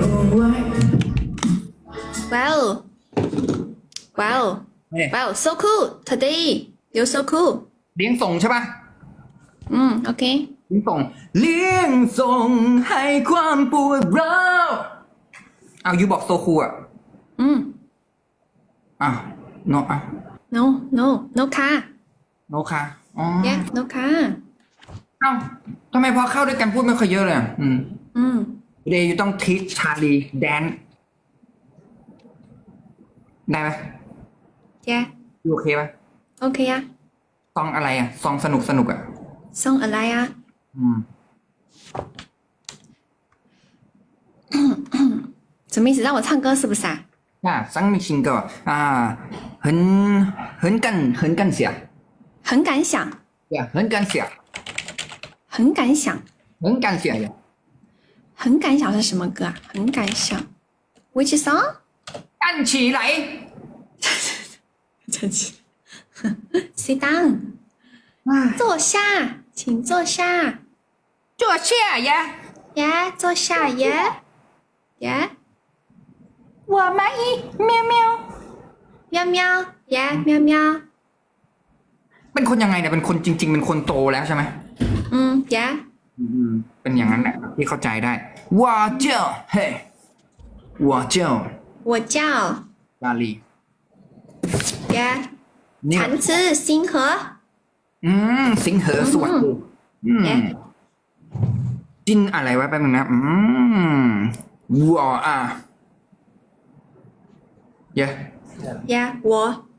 Wow Wow Wow so cool today you're so cool เลี้ยงส่งใช่ปะโอเคเลี้ยงส่งเลี้ยงส่งให้ความปวดร้าวเอายูบอกโซคูอ่ะno no no no car no car อ๋อ yeah no car เอ้าทำไมพอเข้าด้วยกันพูดไม่ค่อยเยอะเลยเดย์ยูต้องทีชชาลีแดนได้ไหม yeah ยูโอเคปะโอเคอะซองอะไรอ่ะซองสนุกอ่ะซองอะไรอะ什么意思？让我唱歌是不是啊？ 上面新歌啊，很感谢， 很感想， 对，很感谢， 很感想， 很感谢呀。 很感想是什么歌啊？很感想 ，Which song？ 站起来， 站起，Sit down， 坐下，请坐下， 坐下呀， 呀，坐下呀，呀。 我蚂蚁喵喵喵喵呀喵喵เป็นคนยังไงเนี่ยเป็นคนจริงๆเป็นคนโตแล้วใช่ไหม呀เป็นอย่างนั้นแหละที่เข้าใจได้我叫嘿我叫ลาลี呀橙子星河สิงเหอสวัสดีจินอะไรไว้แป๊บนึงนะ我啊呀我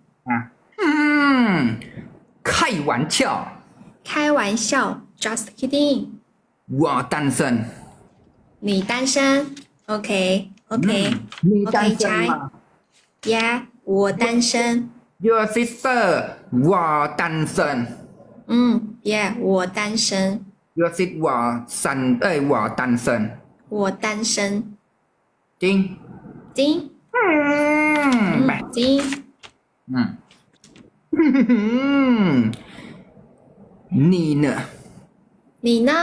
开玩笑开玩笑 just kidding 我单身你单身 OK 你单身吗呀我单身 Your sister 我单身呀我单身 Your sister 我单身我单身จริงจริงจริง你呢你呢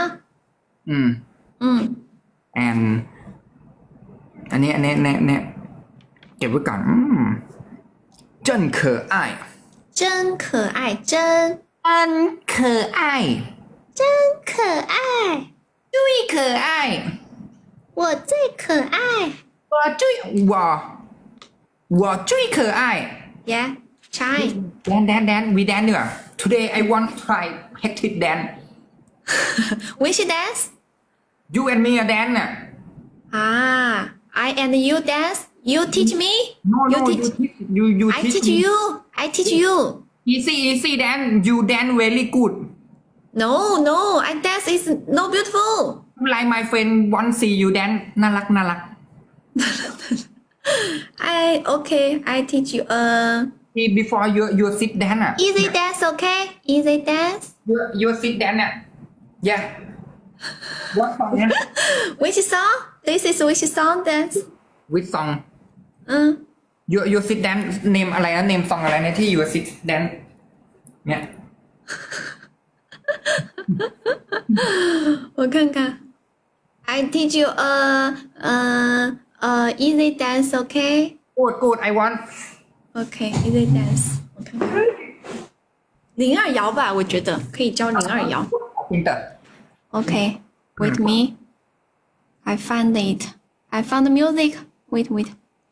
and อันนี้เก็บไว้ก่อน真可爱真可爱真可爱真可爱最可爱我最可爱我最可爱 Yeah try dance we dance ดีกว่า Today I want to try hectic dance Which dance You and me a dance น่ะ I and you dance You teach me No you I teach you Easy dance You dance very good No I dance is no beautiful Like my friend want see you dance น่ารัก Okay I teach you Before you sit dance อ่ะ Easy dance okay Easy dance You sit dance อ่ะ Yeah What song Which song This is which song dance Which song You sit dance name อะไรนะ name song อะไรนะที่ You sit dance เนี่ย我看看 I teach you easy dance okay Good I want Okay easy dance 我看看02摇吧我觉得可以教02摇 Okay wait me I found it I found the music wait Wait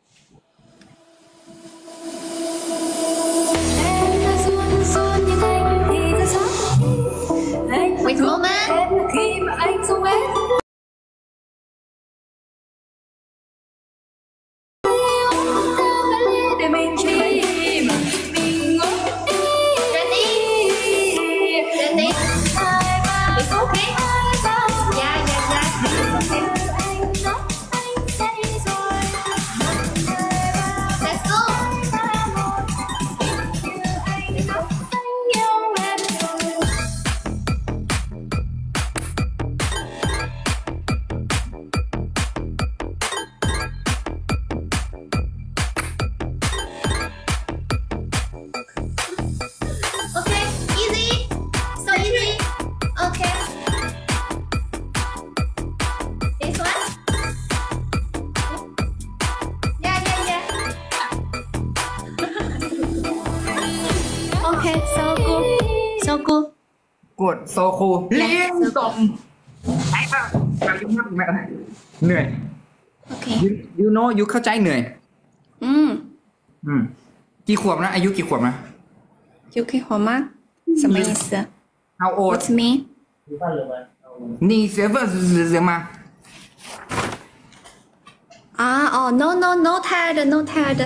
moment กดโซคูเลี้ยงส่งไอ้ป่ะไปยุ่งมากไหมเหนื่อยโอเค you know you เข้าใจเหนื่อยกี่ขวบนะอายุกี่ขวบนะ you 可以活吗什么意思 How old What's me 你媳妇是什么啊哦 no no no tired no tired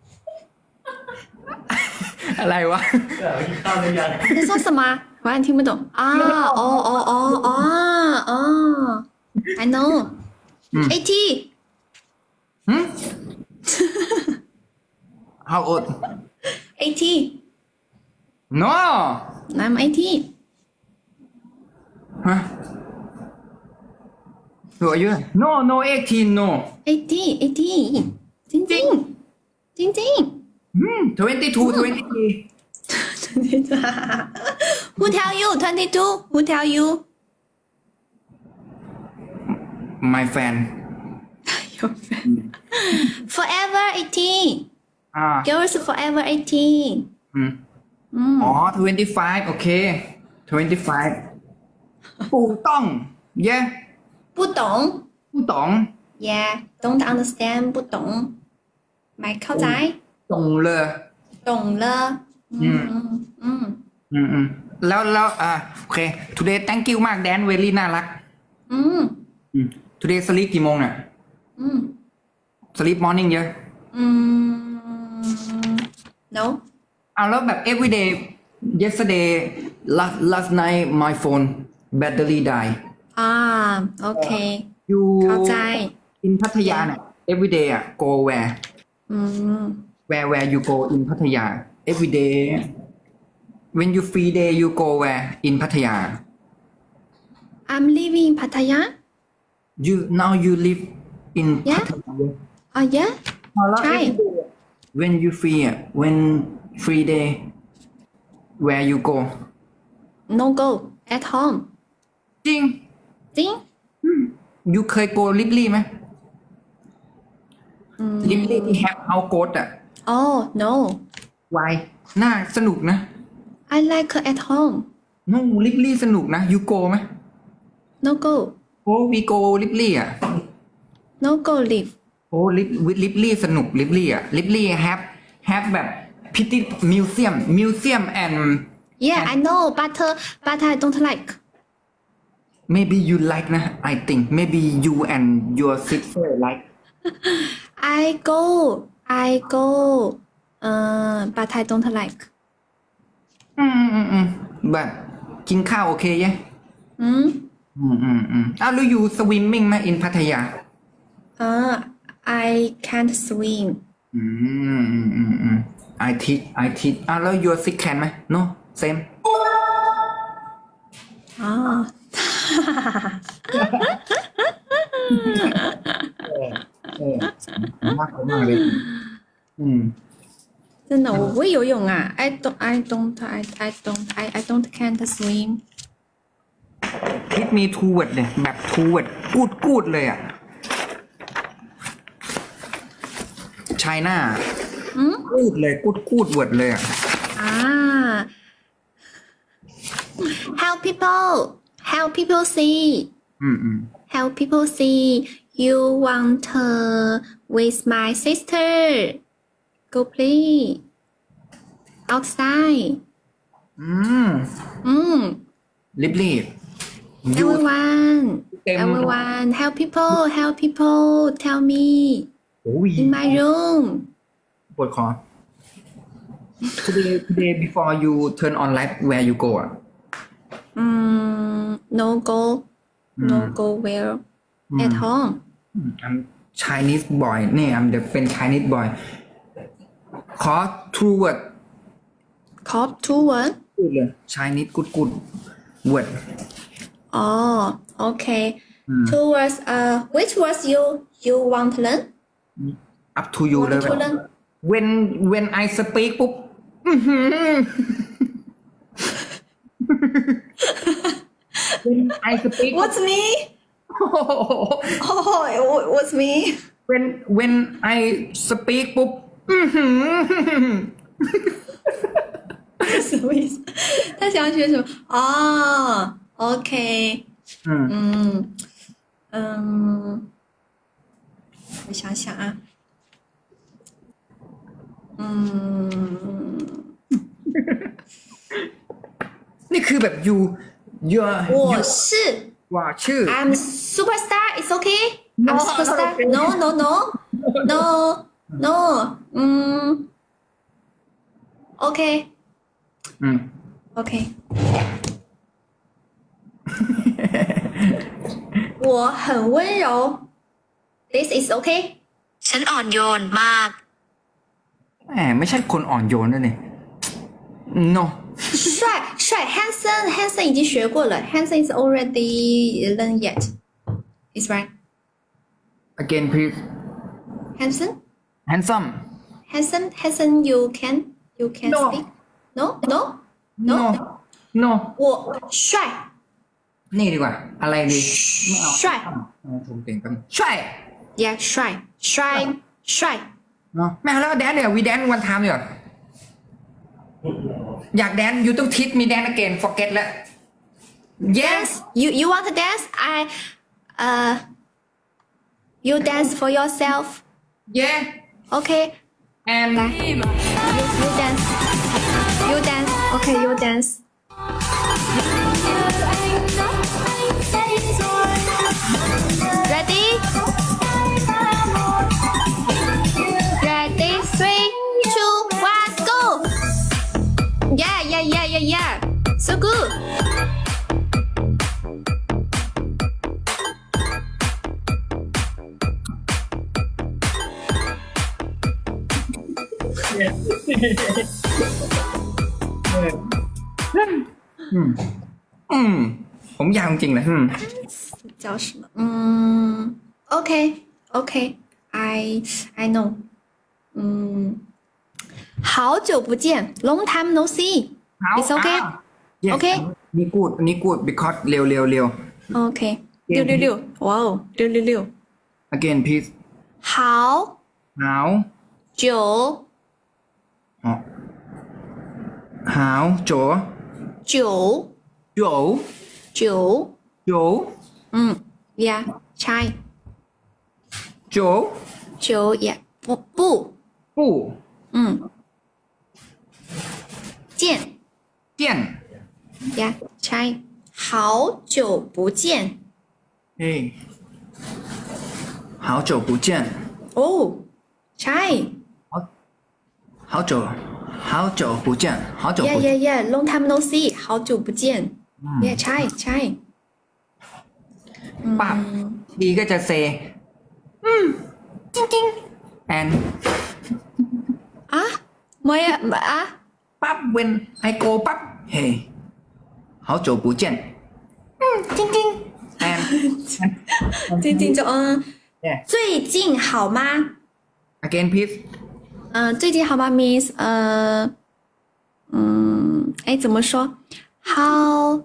อะไรวะ你说什么完全听不懂啊哦哦哦哦哦 I know 80 How old 80 No I'm 80 ฮะตัวอายุ No no 18 no 80จริงจริงจริงจริง 22 23 Who tell you 22 Who tell you My fan Your friend Forever 80 Girls forever 80 อ๋อ25โอเค25ปู่ต้อง yeah 不懂ปู่ต้อง Yeah don't understand 不懂ไม่เข้าใจตรงเลย懂了แล้วโอเค today thank you มากแดนเวลี่น่ารักtoday sleep กี่โมงเนี่ยsleep morning เยอะ no แล้วแบบ everyday yesterday last night my phone battery die โอเค you เข้าใจ in พัทยาเนี่ย everyday go where where you go in พัทยา everyday when you free day you go where in พัทยา I'm living in Pattaya now you live in พัทยา yeah ใช่ when you free when free day where you go no go at home จริงyou เคย go ลิบลี่ไหมลิบลี่ที่ have house goat oh no why น่าสนุกนะ I like at home no ลิบลี่สนุกนะ you go ไหม no go we go ลิบลี่ no go live ลิบลี่สนุกลิบลี่ลิบลี่ have แบบพิธี museum and yeah I know but I don't like maybe you like นะ I think maybe you and your sister like I go but I don't like แบบกินข้าวโอเคยังแล้ว you swimming ไหม in พัทยา I can't swim I teach แล้ว your sick can ไหม no same มากเลย真的我不会游泳啊 I don't can't swim hit me toward เนี่ยแบบ toward กูดเลยChina กูดเลยกูดเวิร์ดเลย help people see help people see you want with my sister go play outside ลิบ everyone help people tell me in my room ปวดคอ today before you turn on light where you go no go where at home I'm Chinese boy นี่ I'm เป็น Chinese boy ขอ two word ขอ two word พูดเลย Chinese good word okay two words which words you want to learn up to you เลย when I speak ปุ๊บwhen I speak what's me what's me when I speak ปุ๊บ什么意思？他想要学什么？哦，OK，我想想啊， นี่คือแบบ you 我是ว่าชื่อ I'm superstar. It's okay. I'm superstar. No, no, no, no, no. Okay. Okay. 我很温柔。This is okay. ฉันอ่อนโยนมากแหมไม่ใช่คนอ่อนโยนด้วยนี่ no 帅 handsome 已经学过了 handsome is already learned yet. Is right. again please Handsome you can No. speak. No. no 我帅นี่ดีกว่า อะไรดีไม่เอา帅ชมเก่งกันช่วย Yeah 帅เนาะไม่เอาแล้วแดนเนี่ยวีแดนวันทามเดี๋ยวอยากแดนยูต้องทิศมีแดนอเกน forget แล้ว yes You want to dance? You dance for yourself. yeah Okay. and 来 You dance. Okay, you dance. Ready? Ready? 3, 2, 1, go! Yeah. So good. Mm. ผมยาวจริงเลย叫什么？Okay, I know. 好久不见 ，Long time no see. It's okay. Yes. Okay. นี่กูด because เร็ว Okay. 666 Wow. 666 again please 好หาว久อ๋อหาวโจ久โจ久โจ Yeah. Chai. โจ久 Yeah. 不ปู้见เจียน Yeah. Chai. 好久不见。 เฮ้好久不见 Oh. Chai. 好久不见好久不 Yeah. Long time no see. 好久不见。Yeah. Chai. ปั๊บดีก็จะเซจริงๆ and 啊？没有啊？ ปั๊บ when I go ปั๊บเฮ้好久不见จริงๆ and 就 Yeah. 最近好吗？ again please 最近好吗 means 怎么说？How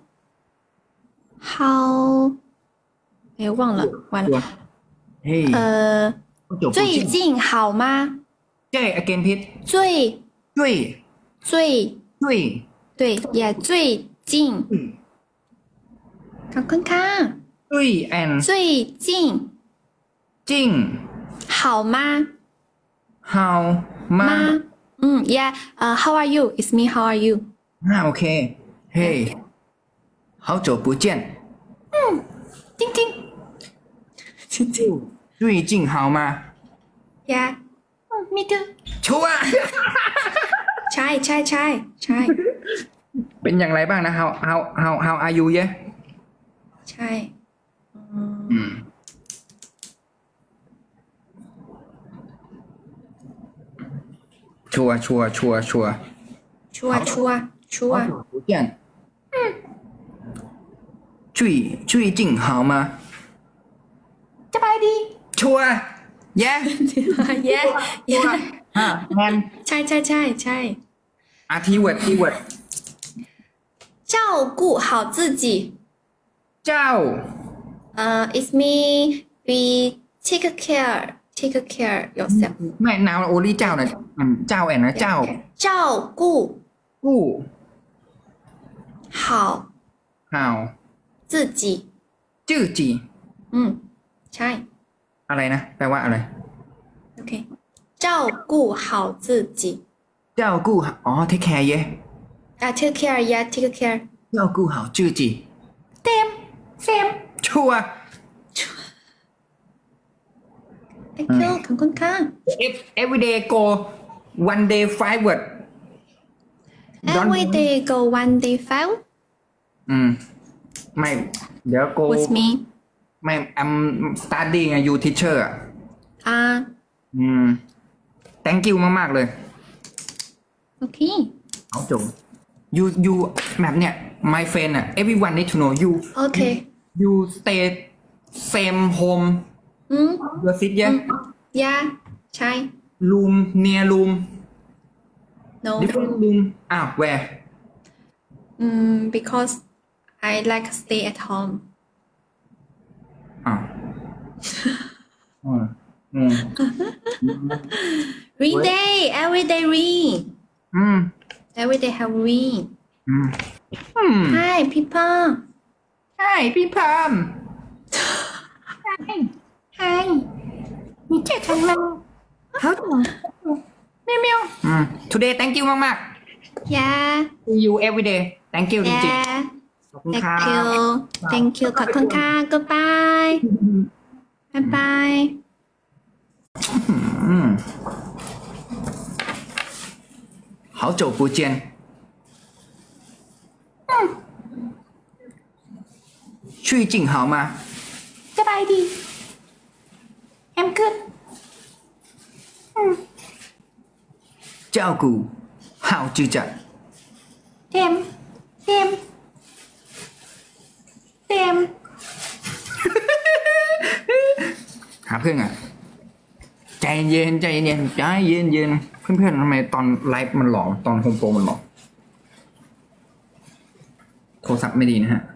忘了，完了。 เฮ้最近好吗？ ใช่ again please 最对 Yeah 最近。看。 对 and 最近จริง好吗？ how มา Yeah. How are you? It's me. How are you? โอเคเฮ้好久不见最近好吗 Yeah. Me too. ชัวร์ใช่เป็นอย่างไรบ้างนะ how are you ใช่ชัวร์不见最近好吗สบายดีชัวร์ yeah Yeah แมนใช่ keyword 照顾好自己เจ้า It's me be take care yourself ไม่นาวโอลี่เจ้านะเจ้าแอนนะเจ้า照顾กู้好 how 自己จื้อจีใช่อะไรนะแปลว่าอะไรโอเค照顾好自己เจ้ากู้อ๋อ take care เย่ take care yeah take care เจ้ากู้好จื้อจีเต็มเซมชัวร์ thank you ขอบคุณค่ะ everyday go one day 5 word every day go one day 5 ไม่เดี๋ยว go with me ไม่ I'm studying ไง you teacher อ่ะthank you มากๆเลยโอเคเอาจง you แบบเนี้ย my friend อ่ะ everyone need to know you โอเค you stay same home your sit yeah yeah ใช่ room near room no different room where because I like stay at home read day every day read every day have read hi people Hi พี่พาม Hi 你这成了好久喵喵today thank you มาก yeah ๆ see you every day thank you จริง yeah ๆขอบคุณครั thank you บ thank you ขอบคุณค่ะ goodbye bye bye 好久不见最近好吗สบายดี I'm good 照顾好自己เต็มหาเพื่อนอ่ะใจเย็นใจเย็นใจเย็นเย็นเพื่อนๆทำไมตอนไลฟ์มันหลอกตอนโฮมโปรมันหลอกโทรศัพท์ไม่ดีนะฮะ